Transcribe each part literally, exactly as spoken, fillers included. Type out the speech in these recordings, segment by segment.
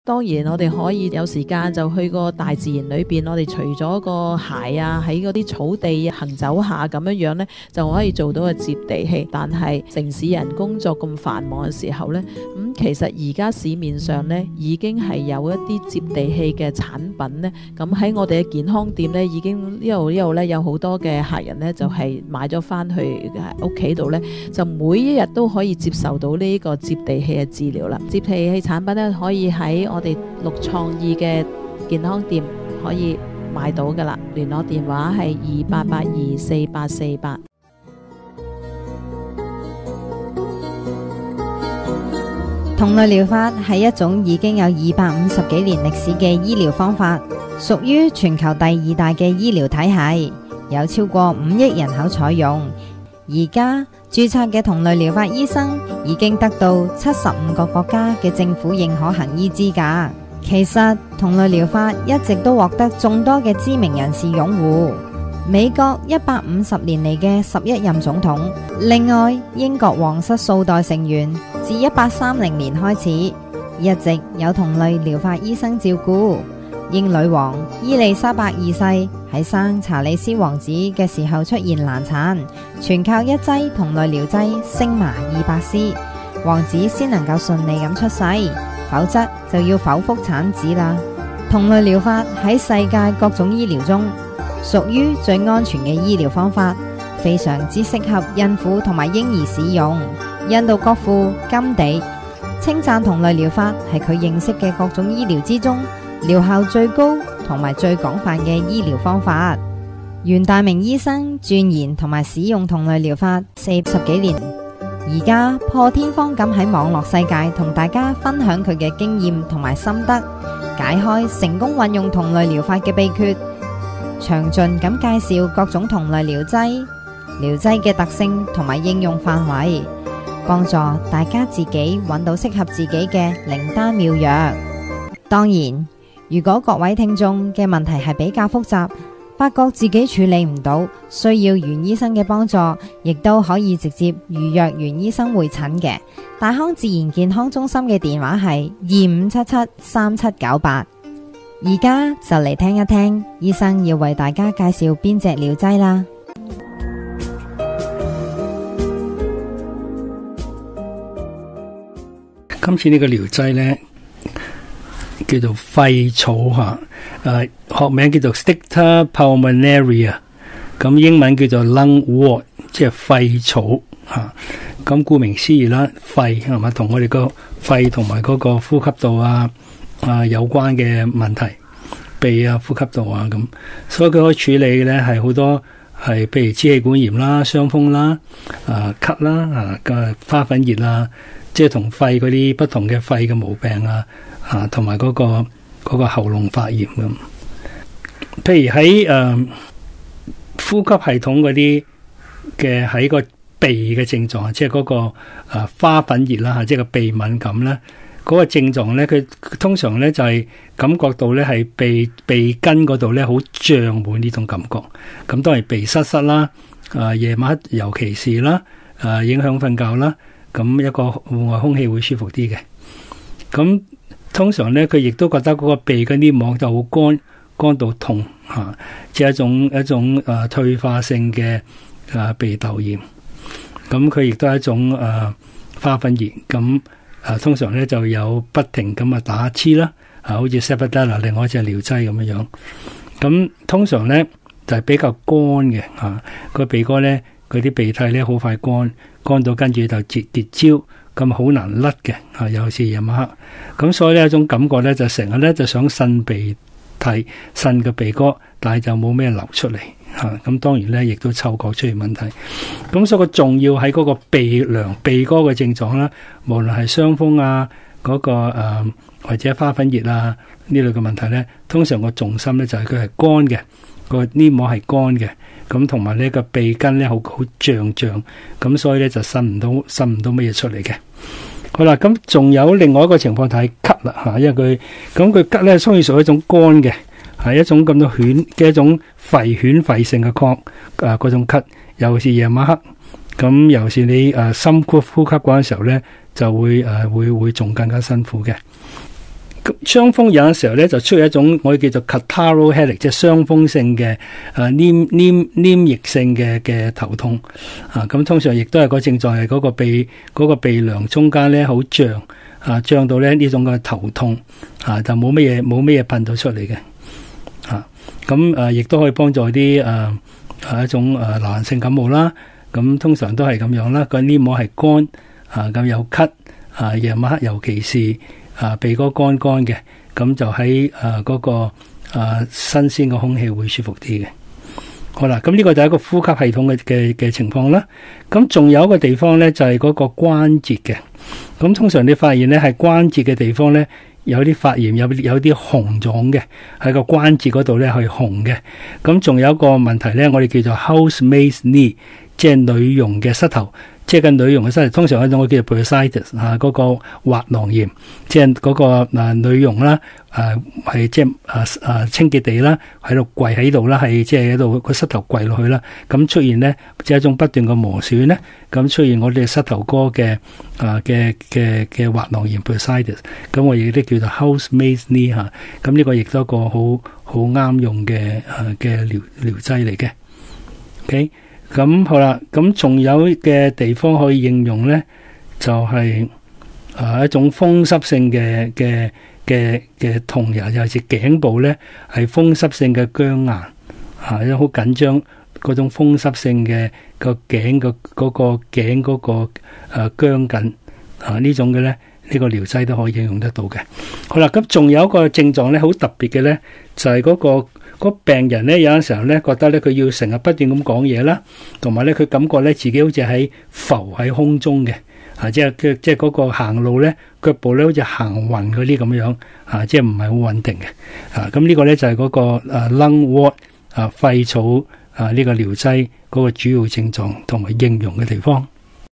當然我哋可以有時間就去個大自然裏邊，我哋除咗個鞋啊喺嗰啲草地行走下咁樣樣呢，就可以做到個接地氣。但係城市人工作咁繁忙嘅時候呢，咁、嗯、其實而家市面上呢已經係有一啲接地氣嘅產品呢。咁喺我哋嘅健康店呢，已經呢度呢度呢有好多嘅客人呢，就係、是、買咗翻去屋企度呢，就每一日都可以接受到呢個接地氣嘅治療啦。接地氣產品呢，可以喺我哋綠創意嘅健康店可以買到噶啦，聯絡電話係二八八二四八四八。 同類療法係一種已經有二百五十幾年歷史嘅醫療方法，屬於全球第二大嘅醫療體系，有超過五億人口採用。而家註冊嘅同類療法醫生已經得到七十五個國家嘅政府認可行醫資格。其實同類療法一直都獲得眾多嘅知名人士擁護，美國一百五十年嚟嘅十一任總統，另外英國皇室數代成員自一八三零年開始一直有同類療法醫生照顧。英女王伊麗莎白二世喺生查理斯王子嘅時候出現難產，全靠一劑同類療劑星麻二百絲，王子先能夠順利咁出世，否則就要剖腹產子啦。同類療法喺世界各種醫療中屬於最安全嘅醫療方法，非常之適合孕婦同埋嬰兒使用。印度國父甘地稱讚同類療法係佢認識嘅各種醫療之中療效最高同埋最廣泛嘅醫療方法。袁大明醫生鑽研同埋使用同類療法四十幾年，而家破天荒咁喺網絡世界同大家分享佢嘅經驗同埋心得，解開成功運用同類療法嘅秘訣，詳盡咁介紹各種同類療劑、療劑嘅特性同埋應用範圍，幫助大家自己揾到適合自己嘅靈丹妙藥。當然，如果各位聽眾嘅問題係比較複雜，發覺自己處理唔到，需要袁醫生嘅幫助，亦都可以直接預約袁醫生會診嘅。大康自然健康中心嘅電話係二五七七三七九八。而家就嚟聽一聽醫生要為大家介紹邊隻療劑啦。 今次呢個療劑呢，叫做肺草吓，誒，學名叫做 Stecta pulmonaria， 咁英文叫做 lungwort， 即係肺草吓。咁顧名思義啦，肺係咪同我哋個肺同埋嗰個呼吸道啊啊有關嘅問題，鼻啊、呼吸道啊咁，所以佢可以處理嘅咧係好多係，譬如支氣管炎啦、傷風啦、啊咳啦、啊嘅花粉熱啦，即係同肺嗰啲不同嘅肺嘅毛病啊。啊，同埋嗰個嗰、嗰個喉嚨發炎咁，譬如喺誒、呃、呼吸系統嗰啲嘅喺個鼻嘅症狀，即係嗰、嗰個誒、啊、花粉熱啦嚇，即係個鼻敏感咧，嗰、嗰個症狀咧，佢通常咧就係、係、感覺到咧係鼻鼻根嗰度咧好脹滿呢種感覺，咁當然鼻塞塞啦，啊夜晚尤其是啦，啊影響瞓覺啦，咁一個戶外空氣會舒服啲嘅，咁。通常咧，佢亦都覺得嗰個鼻嗰啲膜就好乾，乾到痛嚇，即係一種一種誒、呃、退化性嘅誒、呃、鼻竇炎。咁佢亦都係一種誒、呃、花粉熱。咁誒、呃、通常咧就有不停咁啊打黐啦，啊好似 Cephalexin 另外一隻療劑咁樣樣。咁通常咧就係、是、比較乾嘅嚇，個鼻哥咧嗰啲鼻涕咧好快乾，乾到跟住就結結焦。咁好難甩嘅，啊，尤其是夜晚黑，咁所以呢一種感覺咧，就成日咧就想擤鼻涕、擤個鼻哥，但係就冇咩流出嚟，吓、啊，咁當然咧，亦都嗅覺出現問題。咁所以個重要喺嗰個鼻梁、鼻哥嘅症狀啦，無論係傷風啊，嗰、那個誒、呃、或者花粉熱啊呢類嘅問題咧，通常個重心咧就係佢係乾嘅，個黏膜係乾嘅。咁同埋呢個鼻根咧好好脹脹，咁所以咧就擤唔到擤唔到乜嘢出嚟嘅。好啦，咁仲有另外一個情況就係咳啦吓，因為佢咁佢咳咧，雖然屬於一種乾嘅，係一種咁多犬嘅一種肺犬肺性嘅咳啊，嗰種咳，尤其是夜晚黑，咁尤其是你誒深呼呼吸嗰陣時候咧，就會誒會會仲更加辛苦嘅。 傷風有陣時候咧就出現一種我哋叫做 catarrhal headache， 即係傷風性嘅誒黏黏黏液性嘅嘅頭痛啊。咁通常亦都係個症狀係嗰個鼻嗰個鼻梁中間咧好脹啊，脹到咧呢種嘅頭痛啊，就冇乜嘢冇乜嘢噴到出嚟嘅啊。咁誒亦都可以幫助啲誒係一種誒流行性感冒啦。咁通常都係咁樣啦，個黏膜係乾啊，咁有咳啊，夜晚黑尤其是啊鼻哥乾乾嘅，咁就喺誒嗰個啊新鮮嘅空氣會舒服啲嘅。好啦，咁呢個就係一個呼吸系統嘅嘅嘅情況啦。咁仲有一個地方咧，就係嗰個關節嘅。咁通常你發現咧係關節嘅地方咧有啲發炎，有有啲紅腫嘅，喺個關節嗰度咧係紅嘅。咁仲有一個問題咧，我哋叫做 housemaid's knee， 即係女傭嘅膝頭。即係個女傭嘅身體，通常一種我叫做 bursitis 啊，嗰個滑囊炎，即係嗰個啊女傭啦，誒係即係啊啊清潔地啦，喺度跪喺度啦，係即係喺度個膝頭跪落去啦，咁出現咧即係一種不斷嘅磨損咧，咁出現我哋膝頭哥嘅啊嘅嘅嘅滑囊炎 bursitis， 咁我亦都叫做 housemaid's knee 嚇，咁呢個亦都一個好好啱用嘅誒嘅療療劑嚟嘅 ，OK。咁好啦，咁仲有嘅地方可以應用咧，就係、是、啊一種風濕性嘅嘅嘅嘅痛，尤其是頸部咧係風濕性嘅僵硬，啊，因為好緊張嗰種風濕性嘅個頸個嗰個頸嗰個誒僵緊啊呢種嘅咧，呢、這個療劑都可以應用得到嘅。好啦，咁仲有一個症狀咧，好特別嘅咧，就係、是、嗰、那個。個病人咧有陣時候咧覺得咧佢要成日不斷咁講嘢啦，同埋咧佢感覺咧自己好似喺浮喺空中嘅，啊即係即係嗰個行路咧腳步咧好似行雲嗰啲咁樣，啊即係唔係好穩定嘅，啊咁呢個咧就係嗰個誒 lungwort 啊肺草啊呢個療劑嗰個主要症狀同埋應用嘅地方。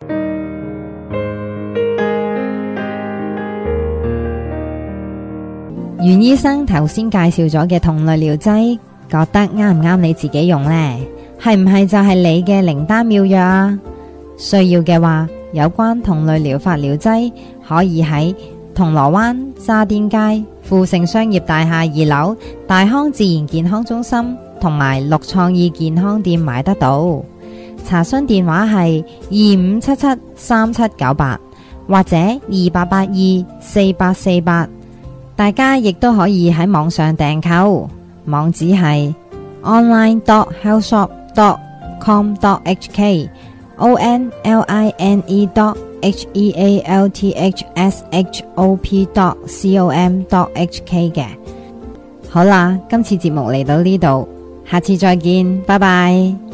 袁醫生頭先介紹咗嘅同類療劑，覺得啱唔啱你自己用呢？係唔係就係你嘅靈丹妙藥啊？需要嘅話，有關同類療法療劑，可以喺銅鑼灣渣甸街富盛商業大廈二樓大康自然健康中心同埋綠創意健康店買得到。查詢電話係二五七七三七九八或者二八八二四八四八。大家亦都可以喺網上訂購，網址係 online dot health shop dot com dot h k o n l i n e dot h e a l t h s h o p dot com dot h k 嘅。好啦，今次節目嚟到呢度，下次再見，拜拜。